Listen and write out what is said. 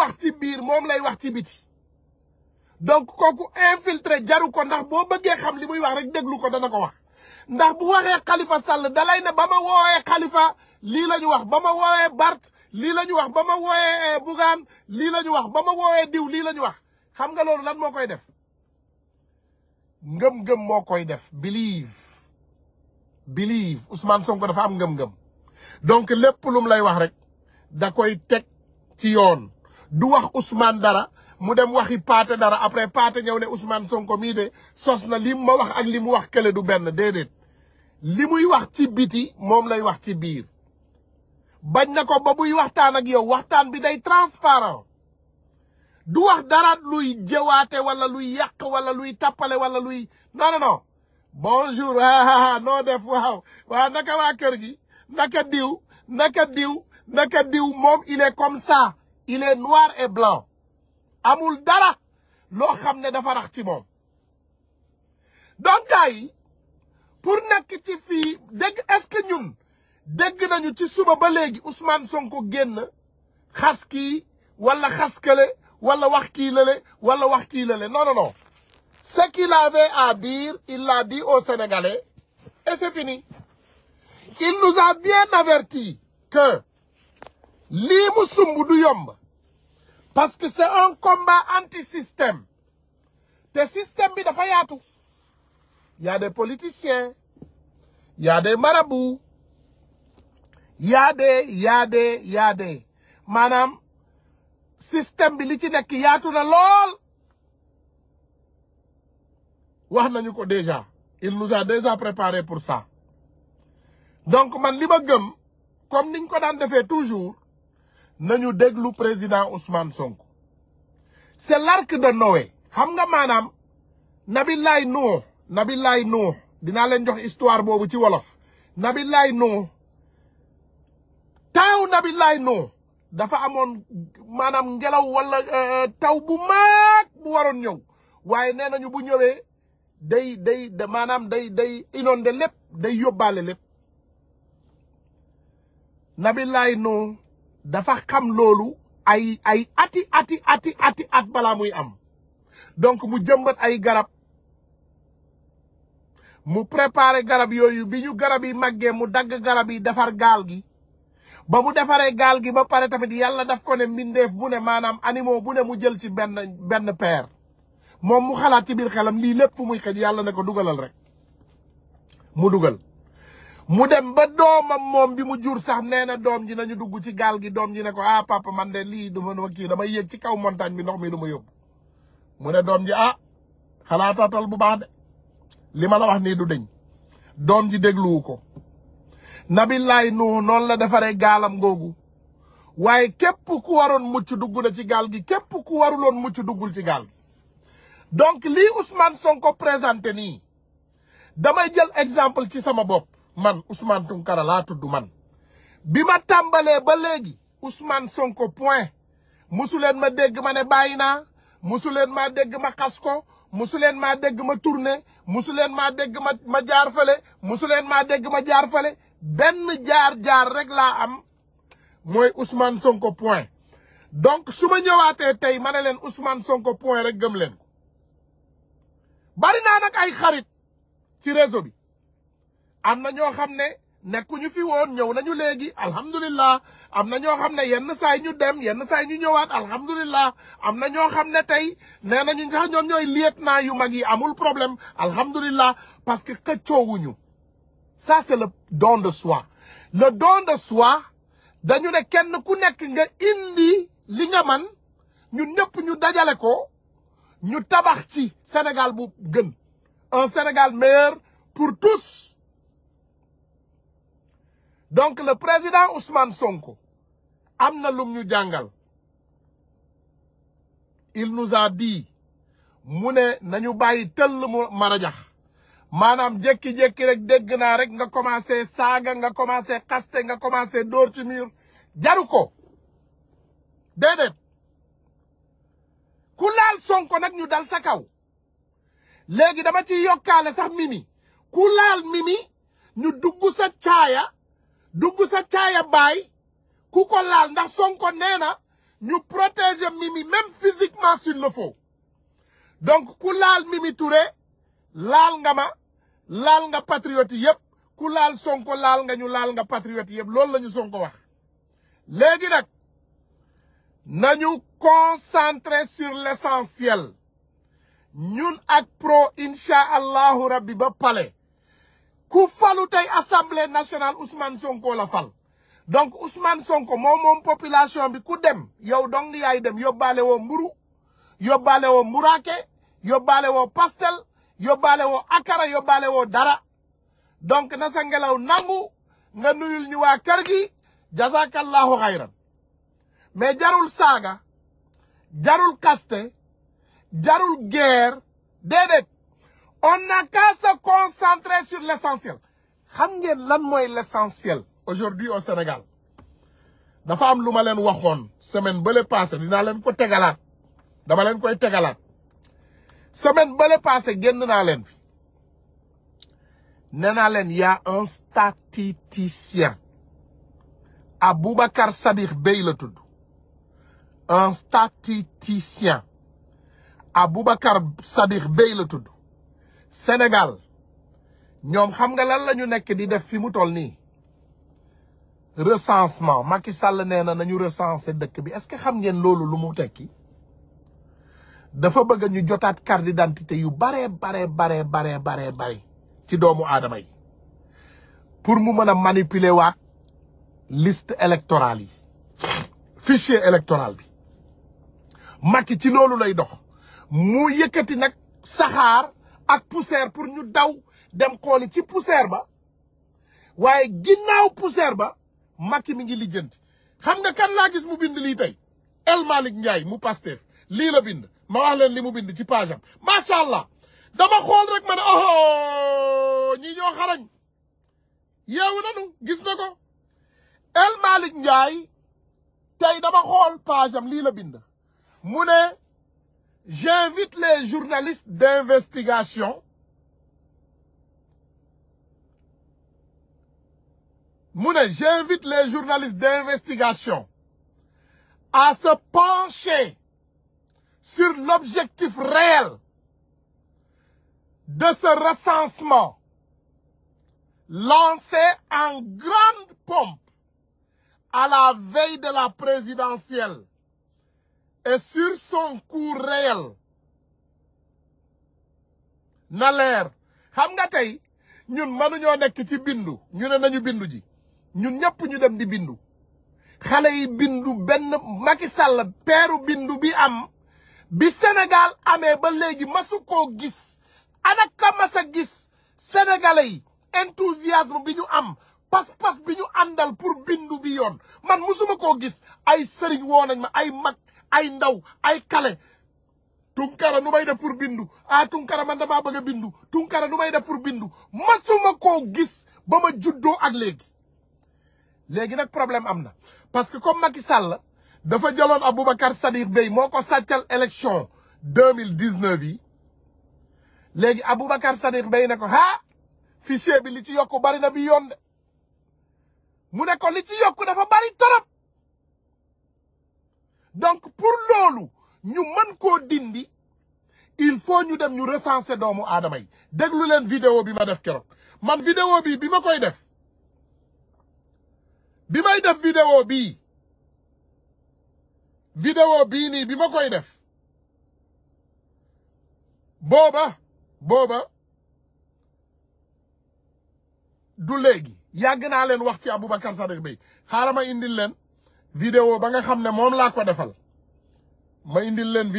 wax ci biir moom lay wax ci biti donc kooku infiltré jaru ko ndax boo bëggee xam li muy wax rek déglu ko dana ko wax ndax bu waxee Khalifa Sall dalay ne ba ma woowee Khalifa lii la ñu wax ba ma woowee Bart lii la ñu wax ba ma woowee Bougane lii la ñu wax ba ma woowee diw lii la ñu wax xam nga loolu lan moo koy def ngëm-ngëm moo koy def believe Ousmane Sonko dafa am ngëm-ngëm donc lépp lu mu lay wax rek da koy teg ci yoon du wax Ousmane dara mu dem waxi Paate dara après Paate ñëw ne Ousmane Sonko mii de sos na li ma wax ak li mu wax kële du benn déedéet li muy wax ci biti moom lay wax ci biir bañ na ko ba buy waxtaan ak yow waxtaan bi day transparent du wax dara luy jëwaate wala luy yàq wala luy tappale wala luy non bonjour noo def waaw naka waa kër gi naka diw moom il est comme ça il est noir et blanc amul dara loo xam ne dafa rax ci moom donc gars yi pour nekk ci fii dégg est-ce que ñun dégg nañu ci suba ba léegi Ousmane Sonko génn xas kii wala xas kële wala wax kii lale wala wax kii lale non ce qu'il avait à dire il l'a dit aux Sénégalais et c'est fini il nous a bien averti que lii mu sumb du yomb parce que c'est un combat anti-système te système bi dafa yaatu y a des politiciens y a des marabouts y a des maanaam système bi li ci nekk yaatu na lool wax nañu ko déjà il nous a déjà préparé pour ça donc man li ma gëm comme niñ ko daan defee toujours nañu déglu président Ousmane Sonko c'est l'arc de Noé xam nga maanaam Nabillahi Nuux dinaa leen jox histoire boobu ci wolof Nabillahi Nuux taaw Nabillahi Nuux dafa amoon maanaam ngelaw wala taw bu mag bu waroon ñëw waaye nee nañu bu ñëwee day inondé lépp day yóbbaale lépp Nabillahi Nuux dafa xam loolu ay ati at balaa muy am donc mu jëmbat ay garab mu préparé garab yooyu bi ñu garab yi màggee mu dagg garab yi defar gaal gi ba mu defaree gaal gi ba pare tamit yàlla daf ko ne mbindeef bu ne maanaam animaux bu ne mu jël ci benn paire moom mu xalaat ci biir xelam lii lépp fu muy xëj yàlla ne ko dugalal rek mu dugal mu dem ba doomam moom bi mu jur sax nee na doom ji nañu dugg ci gaal gi doom ji ne ko papa man de lii du ma kii damay yéeg ci kaw montagne bi ndox mi du ma yóbbu mu ne doom ji xalaatatal bu baax de li ma la wax nii du deñ doom ji dégluwu ko Nabillahi Nuux noonu la defaree gaalam googu waaye képp ku waroon mucc dugg na ci gaal gi képp ku waruloon mucc duggul ci gaal gi donc lii Ousmane Sonko présenté nii damay jël exemple ci sama bopp man Ousmane Tounkara laa tudd man bi ma tàmbalee ba léegi Ousmane Sonko point musuleen ma dégg ma ne bàyyi naa musuleen maa dégg ma xas ko musuleen maa dégg ma tourné musuleen maa dégg ma jaar fale musuleen maa dégg ma jaar fale benn jaar rek laa am mooy Ousmane Sonko point donc su ma ñëwaatee tey ma ne leen Ousmane Sonko point rek gëm leen ko bari naa nag ay xarit ci réseau bi am na ñoo xam ne nekkuñu fi woon ñëw nañu léegi alhamdulillah am na ñoo xam ne yenn saay ñu dem yenn saay ñu ñëwaat alhamdulillah am na ñoo xam ne tey nee nañu sax ñoom ñooy lieutenant yu mag yi amul problème alhamdulillah parce que xëccoowuñu ça c'est le don de soi le don de soi dañu ne kenn ku nekk nga indi li nga man ñun ñëpp ñu dajale ko ñu tabax ci Sénégal bu gën un Sénégal meilleur pour tous donc le président Ousmane Sonko am na lum ñu jàngal il nous a dit mu ne nañu bàyyi tëll mu marajax maanaam jékki-jékki rek dégg naa rek nga commencé saaga nga commencé xaste nga commencé dóor ci mur jaru ko déedéet ku laal Sonko nag ñu dal sa kaw léegi dama ci yokkaale sax Mimi ku laal Mimi ñu dugg sa caaya baay ku ko laal ndax Sonko nee na ñu protéger Mimi même physiquement s'il le faut donc ku laal Mimi Touré laal nga ma laal nga patriote yépp ku laal Sonko laal nga ñu laal nga patriote yépp loolu lañu Sonko wax léegi nag nañu concentrer sur l'essentiel ñun ak pro insha allahu rabbi ba pale ku falu tey assemblée nationale Ousmane Sonko la fal donc Ousmane Sonko moom population bi ku dem yow dong yaay dem yóbbaale woo mburu yóbbaale woo mburaake yóbbaale woo pastel yóbbaale woo akara yóbbaale woo dara donc na sa ngelaw nangu nga nuyul ñu waa kër gi jazakallahu xayran mais jarul saaga jarul kaste jarul guerre déedéet on n'a qu'à se concentrer sur l'essentiel xam ngeen lan mooy l'essentiel aujourd'hui au Sénégal dafa am lu ma leen waxoon semaine bële passé dinaa leen ko tegalaat dama leen koy tegalaat semaine bële passé génn naa leen fi nee naa leen y a un statisticien Aboubacar Sadikh Bey la tudd un statisticien Aboubacar Sadikh Bey la tudd Sénégal ñoom xam nga lan la ñu nekk di def fi mu toll nii recensement Macky Sall nee na nañu recenser dëkk bi est-ce que xam ngeen loolu lu mu tekki dafa bëgg ñu jotaat carte d'identité yu bare ci doomu aadama yi pour mu mën a manipuler waat liste électorale yi fichier électoral bi Macky ci loolu lay dox mu yëkkati nag saxaar ak poussière pour ñu daw dem xooli ci poussière ba waaye ginnaaw poussière ba Macky mi ngi lijjanti xam nga kan laa gis mu bind lii tey El Malick Ndiaye mu Pastef lii la bind ma wax leen li mu bind ci page am macha allah dama xool rek ma ne oh ñi ñoo xarañ yeewu nanu gis na ko El Malick Ndiaye tey dama xool page am lii la bind mu ne j'invite les journalistes d'investigation j'invite les journalistes d'investigation à se pencher sur l'objectif réel de ce recensement lancé en grande pompe à la veille de la présidentielle et sur son coût réel. Na leer xam nga tey ñun mënuñoo nekk ci bindu ñu ne nañu bindu ji ñun ñëpp ñu dem di bindu xale yi bindu benn Macky Sall peeru bindu bi am bi Sénégal amee ba léegi masu koo gis ana ka masa gis sénégalais yi enthousiasme bi ñu am pas-pas bi ñu àndal pour bindu bi yoon man musuma koo gis ay sëriñ woo nañ ma ay mag ay ndaw ay kale Tounkara nu may def pour bindu Tounkara man damaa bëgg a bindu Tounkara nu may def pour bindu masuma koo gis ba ma juddoo ak léegi nag problème am na parce que comme Macky Sall dafa jëloon Aboubacar Sadikh Bey moo ko sàccal élection 2019 yi léegi Aboubacar Sadikh Bey ne ko fichier bi li ci yokku bari na bi yoon de mu ne ko li ci yokku dafa bari torop donc pour loolu ñu mën koo dindi il faut ñu dem ñu recenser doomu aadama yi déglu leen vidéo bi ma def keroog man vidéo bi ma koy def bi may def vidéo bii nii bi ma koy def booba du léegi yàgg naa leen wax ci Aboubacar Sadikh Bey xaaral ma indil leen vidéo ba nga xam ne moom laa ko defal ma indil leen